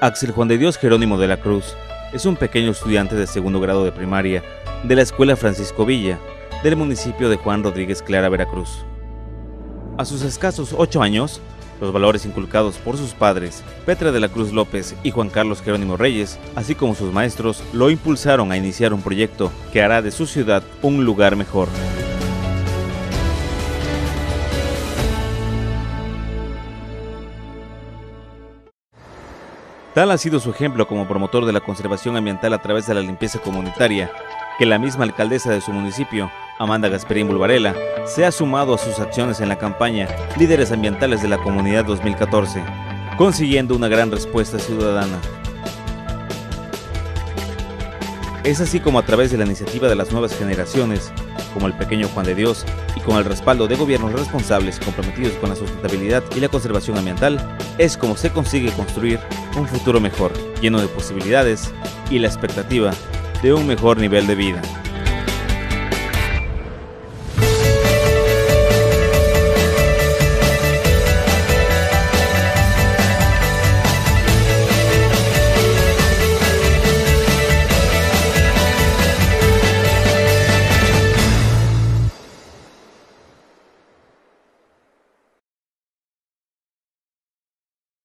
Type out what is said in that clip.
Axel Juan de Dios Jerónimo de la Cruz es un pequeño estudiante de segundo grado de primaria de la Escuela Francisco Villa, del municipio de Juan Rodríguez Clara, Veracruz. A sus escasos 8 años, los valores inculcados por sus padres, Petra de la Cruz López y Juan Carlos Jerónimo Reyes, así como sus maestros, lo impulsaron a iniciar un proyecto que hará de su ciudad un lugar mejor. Tal ha sido su ejemplo como promotor de la conservación ambiental a través de la limpieza comunitaria, que la misma alcaldesa de su municipio, Amanda Gasperín Bulvarela, se ha sumado a sus acciones en la campaña Líderes Ambientales de la Comunidad 2014, consiguiendo una gran respuesta ciudadana. Es así como a través de la iniciativa de las nuevas generaciones, como el pequeño Juan de Dios, y con el respaldo de gobiernos responsables comprometidos con la sustentabilidad y la conservación ambiental, es como se consigue construir un futuro mejor, lleno de posibilidades y la expectativa de un mejor nivel de vida.